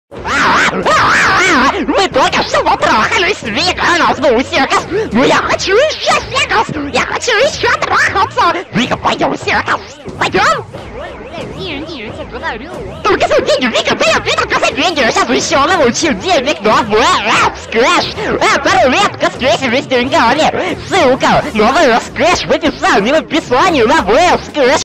Мы только что потрахались, Вика, у нас был серкас. Но я хочу еще серкас. Я хочу еще трахаться. Вика, пойдем серкас. Пойдем? Только за деньги, Вика, только за деньги. Сейчас еще научил денег, но скрэш. Пару скрэш с деньгами. Ссылка, новый скрэш в описании, в описании на скрэш.